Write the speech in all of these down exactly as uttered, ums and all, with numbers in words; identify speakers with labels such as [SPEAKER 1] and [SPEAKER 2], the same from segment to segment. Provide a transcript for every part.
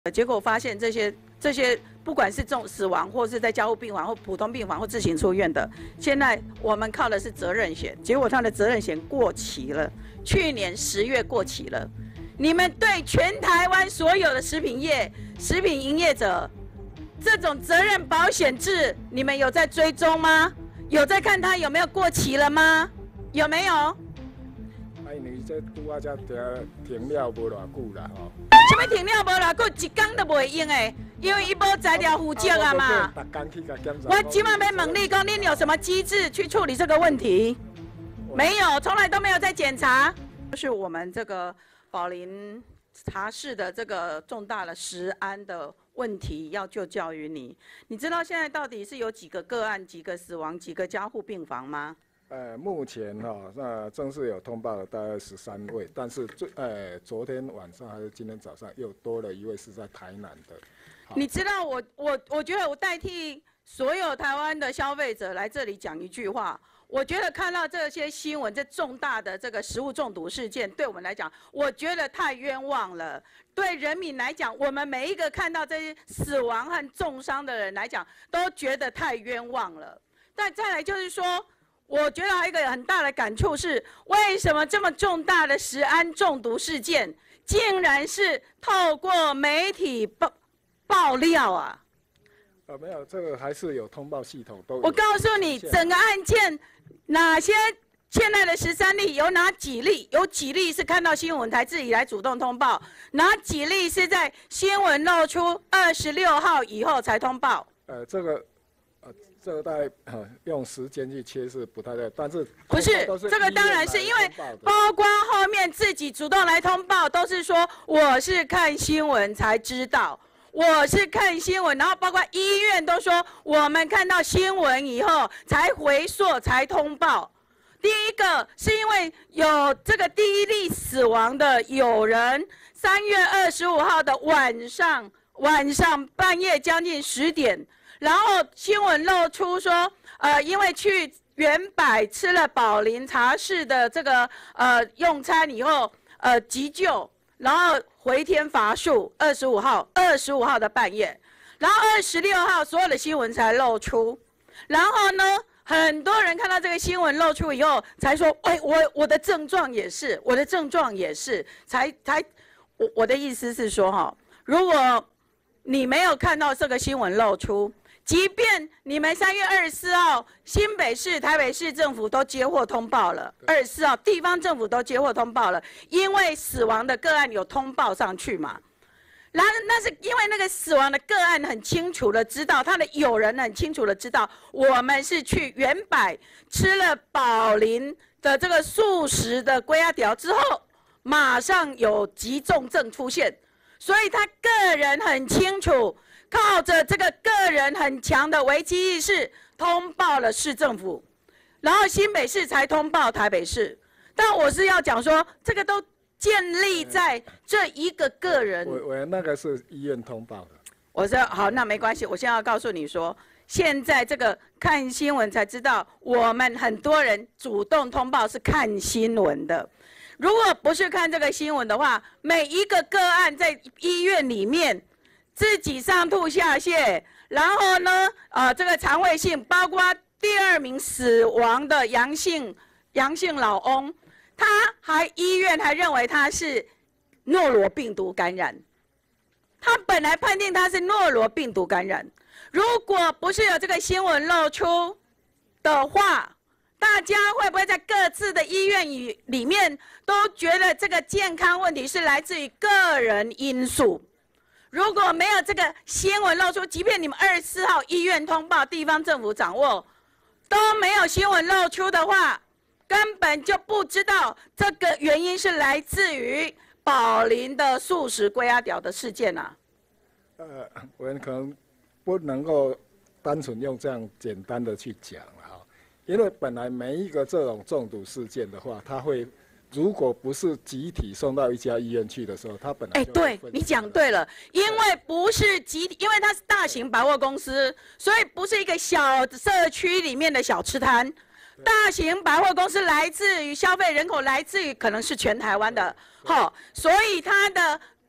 [SPEAKER 1] 结果发现这些这些不管是重死亡，或是在加护病房或普通病房或自行出院的，现在我们靠的是责任险，结果他的责任险过期了，去年十月过期了。你们对全台湾所有的食品业、食品营业者，这种责任保险制，你们有在追踪吗？有在看它有没有过期了吗？有没有？
[SPEAKER 2] 因为这拄啊才停停了无偌久啦吼。
[SPEAKER 1] 什么停了无偌久，一天都袂用诶，因为伊无材料负责啊嘛。我今晚要问你讲，恁有什么机制去处理这个问题？没有，从来都没有在检查。就是我们这个宝林茶室的这个重大的食安的问题，要就教于你。你知道现在到底是有几个个案、几个死亡、几个加护病房吗？
[SPEAKER 2] 呃，目前哈、哦，那正式有通报了大概十三位，但是最呃昨天晚上还是今天早上又多了一位是在台南的。
[SPEAKER 1] 你知道我我我觉得我代替所有台湾的消费者来这里讲一句话，我觉得看到这些新闻，这重大的这个食物中毒事件，对我们来讲，我觉得太冤枉了。对人民来讲，我们每一个看到这些死亡和重伤的人来讲，都觉得太冤枉了。但再来就是说。 我觉得还有一个很大的感触是，为什么这么重大的食安中毒事件，竟然是透过媒体爆爆料啊？
[SPEAKER 2] 呃，没有，这个还是有通报系统都有。
[SPEAKER 1] 我告诉你，整个案件哪些现在的十三例，有哪几例？有几例是看到新闻台自己来主动通报？哪几例是在新闻露出二十六号以后才通报？
[SPEAKER 2] 呃，这个。 这个大概呃用时间去切是不太对，但是
[SPEAKER 1] 不是这个当然是因为包括后面自己主动来通报，都是说我是看新闻才知道，我是看新闻，然后包括医院都说我们看到新闻以后才回溯才通报。第一个是因为有这个第一例死亡的友人，三月二十五号的晚上晚上半夜将近十点。 然后新闻露出说，呃，因为去原百吃了宝林茶室的这个呃用餐以后，呃急救，然后回天乏术。二十五号，二十五号的半夜，然后二十六号所有的新闻才露出，然后呢，很多人看到这个新闻露出以后，才说，哎，我我的症状也是，我的症状也是，才才，我我的意思是说哈，如果你没有看到这个新闻露出。 即便你们三月二十四号，新北市、台北市政府都接获通报了，二十四号地方政府都接获通报了，因为死亡的个案有通报上去嘛。然后那是因为那个死亡的个案很清楚的知道，他的友人很清楚的知道，我们是去原百吃了宝林的这个素食的龟仔条之后，马上有急重症出现，所以他个人很清楚。 靠着这个个人很强的危机意识，通报了市政府，然后新北市才通报台北市。但我是要讲说，这个都建立在这一个个人。
[SPEAKER 2] 我我那个是医院通报的。
[SPEAKER 1] 我说好，那没关系。我现在要告诉你说，现在这个看新闻才知道，我们很多人主动通报是看新闻的。如果不是看这个新闻的话，每一个个案在医院里面。 自己上吐下泻，然后呢，呃，这个肠胃性，包括第二名死亡的阳性阳性老翁，他还医院还认为他是诺罗病毒感染，他本来判定他是诺罗病毒感染，如果不是有这个新闻露出的话，大家会不会在各自的医院里里面都觉得这个健康问题是来自于个人因素？ 如果没有这个新闻露出，即便你们二十四号医院通报、地方政府掌握，都没有新闻露出的话，根本就不知道这个原因是来自于宝林的素食龟仔条的事件啊。
[SPEAKER 2] 呃，我们可能不能够单纯用这样简单的去讲了哈，因为本来每一个这种中毒事件的话，它会。 如果不是集体送到一家医院去的时候，他本来哎，
[SPEAKER 1] 对你讲对了，因为不是集体，因为它是大型百货公司，所以不是一个小社区里面的小吃摊。大型百货公司来自于消费人口来自于可能是全台湾的，好，所以它的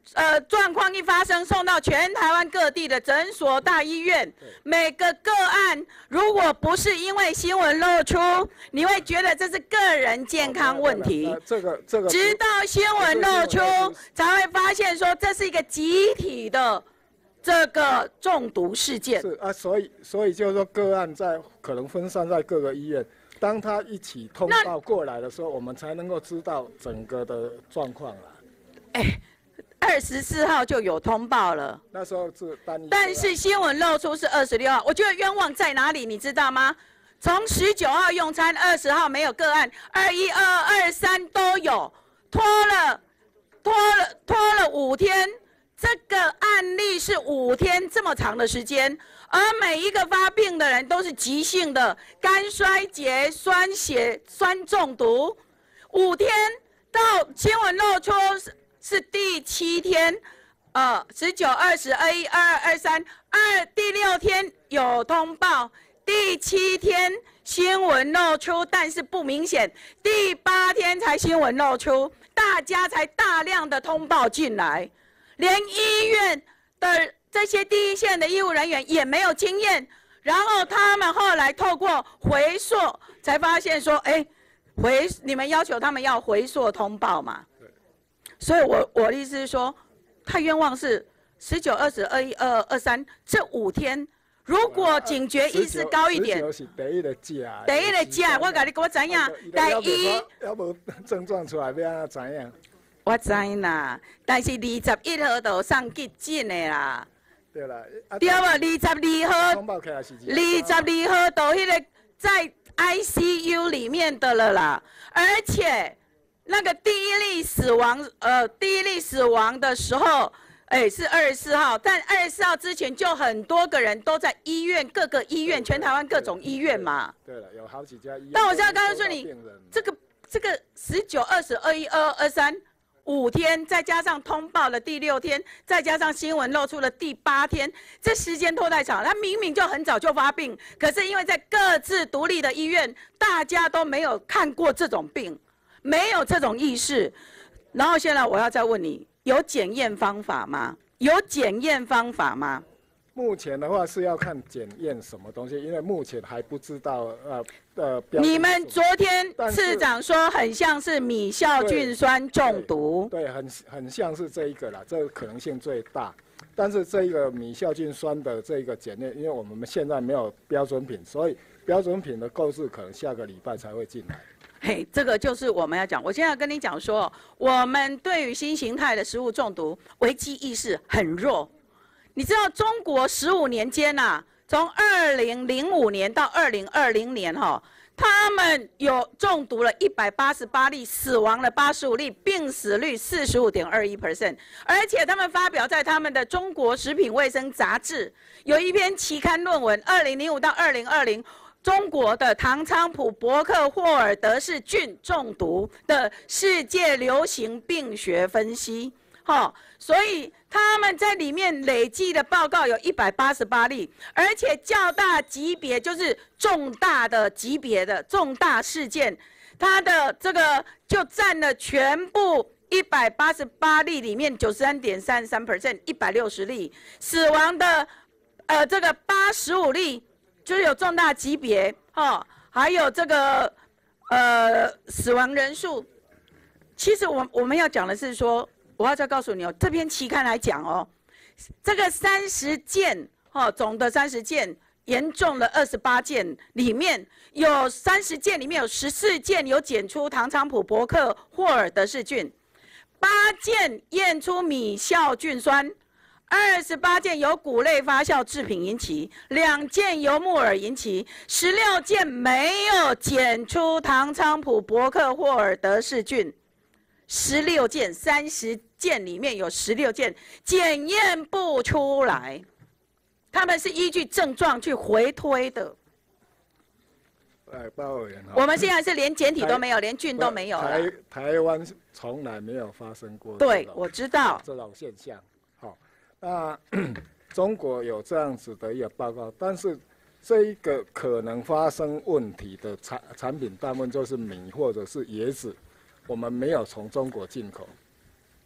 [SPEAKER 1] 呃，状况一发生，送到全台湾各地的诊所、大医院，每个个案，如果不是因为新闻露出，你会觉得这是个人健康问题。
[SPEAKER 2] 呃、这个这个，
[SPEAKER 1] 直到新闻露出，才会发现说这是一个集体的这个中毒事件。
[SPEAKER 2] 是啊，所以所以就是说个案在可能分散在各个医院，当他一起通报过来的时候，我们才能够知道整个的状况啦。
[SPEAKER 1] 哎。二十四号就有通报了，
[SPEAKER 2] 那时候是单一，
[SPEAKER 1] 但是新闻露出是二十六号，我觉得冤枉在哪里，你知道吗？从十九号用餐，二十号没有个案，二一、二二、二三都有，拖了，拖了，拖了五天，这个案例是五天这么长的时间，而每一个发病的人都是急性的肝衰竭、酸血、酸中毒，五天到新闻露出是。是第七天，呃，十九、二十、二一、二二、二三、二第六天有通报，第七天新闻露出，但是不明显，第八天才新闻露出，大家才大量的通报进来，连医院的这些第一线的医务人员也没有经验，然后他们后来透过回溯才发现说，哎，回你们要求他们要回溯通报嘛。所以我，我的意思是说，他冤枉是十九、二十、二一、二二、二三这五天，如果警觉意识高一点，
[SPEAKER 2] 是第一个假，
[SPEAKER 1] 第一个假，我甲你我知影，第一，
[SPEAKER 2] 要无症状出来要安怎样？
[SPEAKER 1] 我知啦，但是二十一号就上急诊的啦，
[SPEAKER 2] 对啦，
[SPEAKER 1] 对无？二十二号，
[SPEAKER 2] 通报起来是
[SPEAKER 1] 二十二号到迄个在 I C U 里面的了啦，而且。那个第一例死亡，呃，第一例死亡的时候，哎，是二十四号，但二十四号之前就很多个人都在医院，各个医院，全台湾各种医院嘛。
[SPEAKER 2] 对了，有好几家医院。
[SPEAKER 1] 但我现在刚刚说你，这个这个十九、二十、二一、二二、二三五天，再加上通报的第六天，再加上新闻露出的第八天，这时间拖太长，他明明就很早就发病，可是因为在各自独立的医院，大家都没有看过这种病。没有这种意识，然后现在我要再问你，有检验方法吗？有检验方法吗？
[SPEAKER 2] 目前的话是要看检验什么东西，因为目前还不知道呃呃。
[SPEAKER 1] 你们昨天次长说很像是米酵菌酸中毒，
[SPEAKER 2] 对，对很很像是这一个啦，这个可能性最大。但是这个米酵菌酸的这个检验，因为我们现在没有标准品，所以标准品的购置可能下个礼拜才会进来。
[SPEAKER 1] 嘿，这个就是我们要讲。我现在要跟你讲说，我们对于新形态的食物中毒危机意识很弱。你知道中国十五年间呐、啊，从二零零五年到二零二零年哈、哦，他们有中毒了一百八十八例，死亡了八十五例，病死率四十五点二一 percent， 而且他们发表在他们的中国食品卫生杂志有一篇期刊论文，二零零五到二零二零。中国的唐菖蒲伯克霍尔德氏菌中毒的世界流行病学分析，哈，所以他们在里面累计的报告有一百八十八例，而且较大级别就是重大的级别的重大事件，它的这个就占了全部一百八十八例里面九十三点三三 percent， 一百六十例，死亡的呃这个八十五例。就是有重大级别，哦，还有这个，呃，死亡人数。其实我我们要讲的是说，我要再告诉你哦，这篇期刊来讲哦，这个三十件，哦，总的三十件，严重的二十八件，里面有三十件里面有十四件有检出唐菖蒲伯克霍尔德氏菌，八件验出米酵菌酸。二十八件由谷类发酵制品引起，两件由木耳引起，十六件没有检出唐菖蒲伯克霍尔德氏菌，十六件，三十件里面有十六件检验不出来，他们是依据症状去回推的。
[SPEAKER 2] 哎，鲍委员，
[SPEAKER 1] 我们现在是连检体都没有，连菌都没有了。
[SPEAKER 2] 台台湾从来没有发生过。
[SPEAKER 1] 对，我知道
[SPEAKER 2] 这种现象。好，那中国有这样子的一个报告，但是这一个可能发生问题的产产品，大部分就是米或者是椰子，我们没有从中国进口。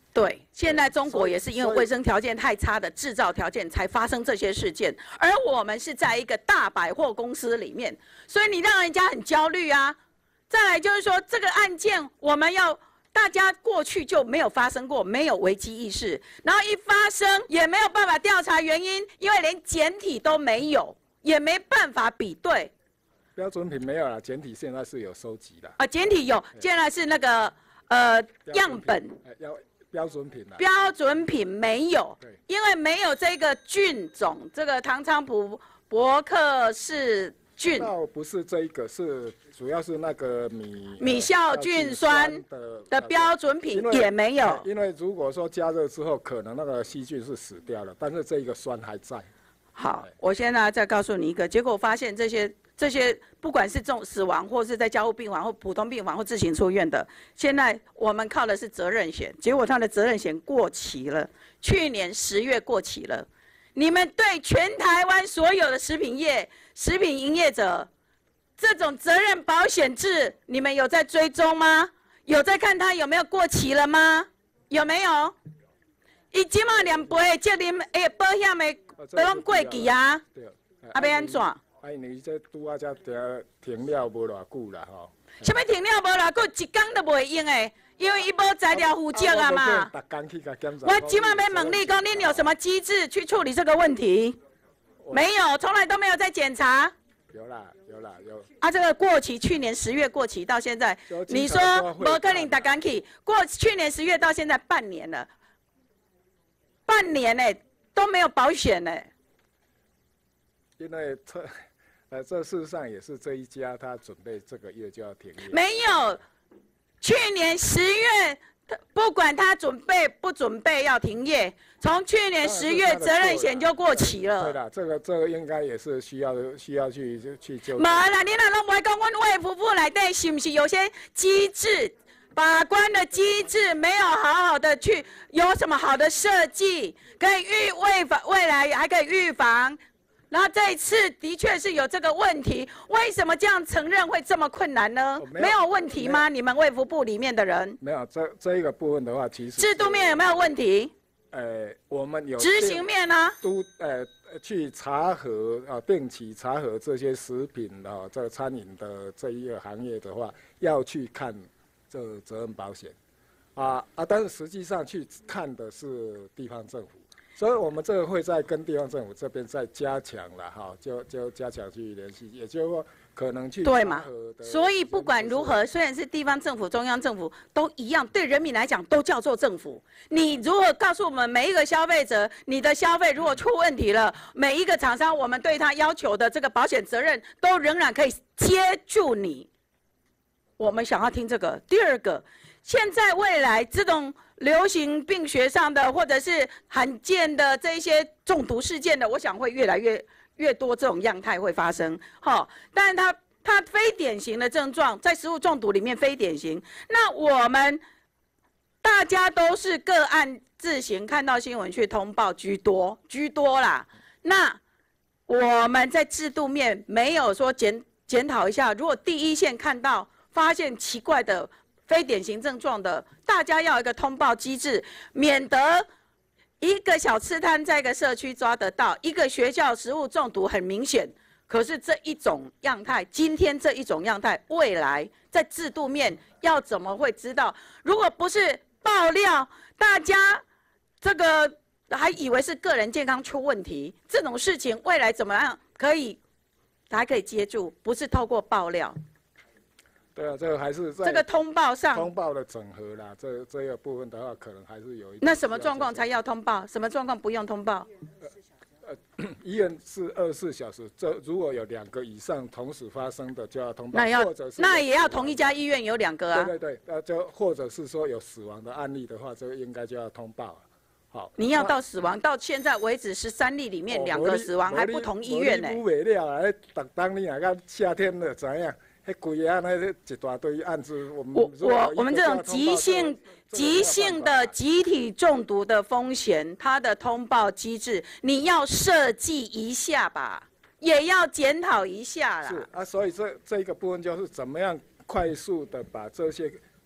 [SPEAKER 1] 对，现在中国也是因为卫生条件太差的制造条件才发生这些事件，而我们是在一个大百货公司里面，所以你让人家很焦虑啊。再来就是说，这个案件我们要大家过去就没有发生过，没有危机意识，然后一发生也没有办法调查原因，因为连简体都没有，也没办法比对。
[SPEAKER 2] 标准品没有了，简体现在是有收集的。
[SPEAKER 1] 啊，简体有，现在是那个呃样本。
[SPEAKER 2] 要标准品啦。
[SPEAKER 1] 标准品没有，因为没有这个菌种，这个唐菖蒲伯克氏菌。
[SPEAKER 2] 倒不是这一个，是主要是那个米
[SPEAKER 1] 米酵菌酸的的标准品也没有。
[SPEAKER 2] 因为如果说加热之后，可能那个细菌是死掉了，但是这一个酸还在。
[SPEAKER 1] 好，我现在再告诉你一个，结果发现这些。这些不管是重死亡，或是在加护病房，或普通病房，或自行出院的，现在我们靠的是责任险，结果他的责任险过期了，去年十月过期了。你们对全台湾所有的食品业、食品营业者，这种责任保险制，你们有在追踪吗？有在看他有没有过期了吗？有没有？伊即马连赔的责任诶，保险的都拢过期啊，啊要安怎？
[SPEAKER 2] 啊，因为这拄啊才停了无偌久啦吼。
[SPEAKER 1] 什么停了无偌久，一天都袂用诶，因为伊无材料负责啊嘛。我今晚要问你讲，恁有什么机制去处理这个问题？没有，从来都没有在检查。
[SPEAKER 2] 有啦，有啦，有。
[SPEAKER 1] 啊，这个过期，去年十月过期到现在，你说无可能打干去，过去年十月到现在半年了，半年呢都没有保险呢。
[SPEAKER 2] 因为这。呃，这事实上也是这一家，他准备这个月就要停业。
[SPEAKER 1] 没有，去年十月，不管他准备不准备要停业，从去年十月责任险就过期了。
[SPEAKER 2] 对啦，这个这个应该也是需要需要去去纠正。
[SPEAKER 1] 没啦，你哪拢不会讲，阮卫福部内底是不是有些机制，把关的机制没有好好的去有什么好的设计，可以预未防未来还可以预防。然后这一次的确是有这个问题，为什么这样承认会这么困难呢？哦、没, 有没有问题吗？你们卫福部里面的人
[SPEAKER 2] 没有这这一个部分的话，其实
[SPEAKER 1] 制度面有没有问题？
[SPEAKER 2] 呃，我们有
[SPEAKER 1] 执行面呢、啊？
[SPEAKER 2] 都呃去查核啊，定期查核这些食品啊，这个餐饮的这一个行业的话，要去看这个责任保险啊啊，但是实际上去看的是地方政府。所以我们这个会在跟地方政府这边再加强了哈，就就加强去联系，也就是说可能去
[SPEAKER 1] 对嘛？所以不管如何，虽然是地方政府、中央政府都一样，对人民来讲都叫做政府。你如果告诉我们每一个消费者，你的消费如果出问题了，每一个厂商我们对他要求的这个保险责任都仍然可以接住你。我们想要听这个。第二个，现在未来这种流行病学上的或者是罕见的这一些中毒事件的，我想会越来越越多这种样态会发生。好，但是它它非典型的症状在食物中毒里面非典型，那我们大家都是个案自行看到新闻去通报居多居多啦。那我们在制度面没有说检检讨一下，如果第一线看到发现奇怪的非典型症状的，大家要有一个通报机制，免得一个小吃摊在一个社区抓得到，一个学校食物中毒很明显，可是这一种样态，今天这一种样态，未来在制度面要怎么会知道？如果不是爆料，大家这个还以为是个人健康出问题，这种事情未来怎么样可以还可以接住？不是透过爆料。
[SPEAKER 2] 对啊，这个还是在
[SPEAKER 1] 这个通报上，
[SPEAKER 2] 通报的整合啦，这这个部分的话，可能还是有一。
[SPEAKER 1] 那什么状况才要通报？什么状况不用通报？
[SPEAKER 2] 呃，呃医院是二十四小时，这如果有两个以上同时发生的，就要通报。
[SPEAKER 1] 那要
[SPEAKER 2] 或者是
[SPEAKER 1] 那也要同一家医院有两个啊。
[SPEAKER 2] 对对对，那就或者是说有死亡的案例的话，这个应该就要通报。好，
[SPEAKER 1] 你要到死亡，到现在为止十三例里面两个死亡，还不同医院呢。
[SPEAKER 2] 不未了啊！当当你啊，到夏天了怎样？迄规啊，那一大堆案子，我们
[SPEAKER 1] 我我我们这种急性急性的集体中毒的风险，它的通报机制，你要设计一下吧，也要检讨一下啦。
[SPEAKER 2] 是啊，所以这这一个部分就是怎么样快速的把这些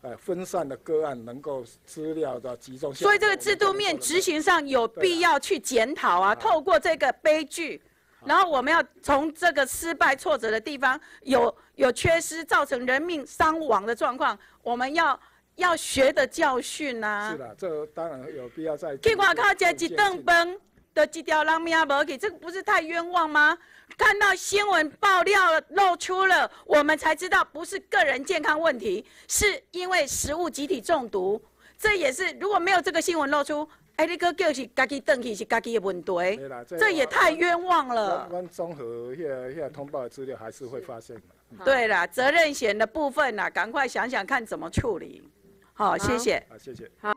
[SPEAKER 2] 呃分散的个案能够资料的集中下来。
[SPEAKER 1] 所以这个制度面执行上有必要去检讨啊，透过这个悲剧。然后我们要从这个失败挫折的地方有有缺失，造成人命伤亡的状况，我们要要学的教训啊。
[SPEAKER 2] 是的，这当然有必要在。
[SPEAKER 1] 去外口吃一顿饭，的一条人命没去，这个不是太冤枉吗？看到新闻爆料了、露出了，我们才知道不是个人健康问题，是因为食物集体中毒。这也是如果没有这个新闻露出。哎，你个叫是家己登去是家己的问题，这也太冤枉了。
[SPEAKER 2] 我们综合迄个迄个通报的资料，还是会发现的。
[SPEAKER 1] 对啦，责任险的部分啦，赶快想想看怎么处理。好，谢谢。
[SPEAKER 2] 好，谢谢。
[SPEAKER 3] 好。